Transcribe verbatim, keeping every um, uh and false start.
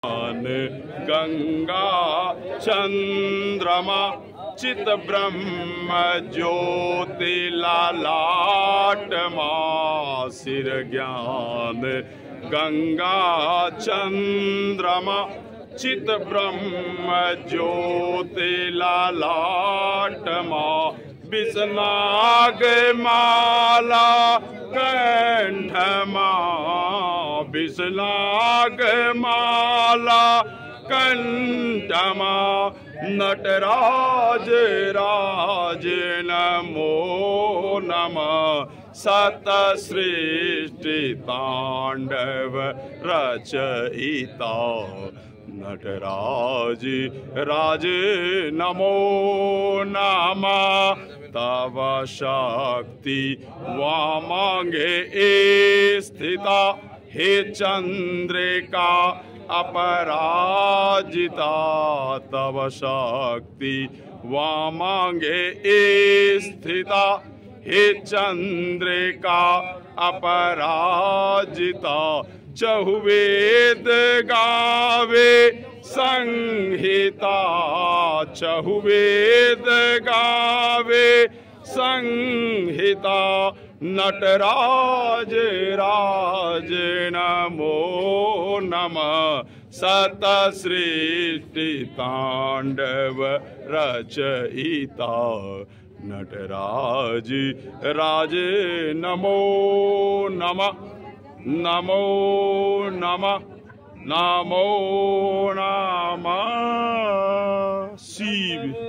गंगा चंद्रमा चित ब्रह्म ज्योति लालाट मासिर ज्ञान। गंगा चंद्रमा चित ब्रह्म ज्योति लालाट मा। बिसनाग माला कंठमा बिसनाग माला कंठमा। नटराज राज नमो नमः। सत सृष्टि तांडव रचयिता नटराज राज नमो नमः। तव शक्ति वामांगे स्थिता हे चंद्रिका अपराजिता। तव शक्ति वामांगे स्थिता हे चंद्रिका अपराजिता। चहुवेद गावे संहिता चहुवेद गावे संहिता। नटराज राज नमो नमः। सत सृष्टि तांडव रचयिता नटराज राज नमो नमः। नमो नमः नमो नमः शिव।